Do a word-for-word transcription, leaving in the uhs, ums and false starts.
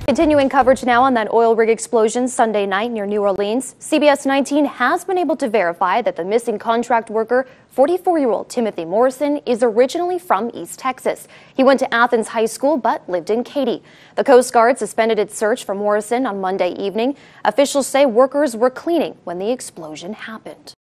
Continuing coverage now on that oil rig explosion Sunday night near New Orleans, C B S nineteen has been able to verify that the missing contract worker, forty-four-year-old Timothy Morrison, is originally from East Texas. He went to Athens High School but lived in Katy. The Coast Guard suspended its search for Morrison on Monday evening. Officials say workers were cleaning when the explosion happened.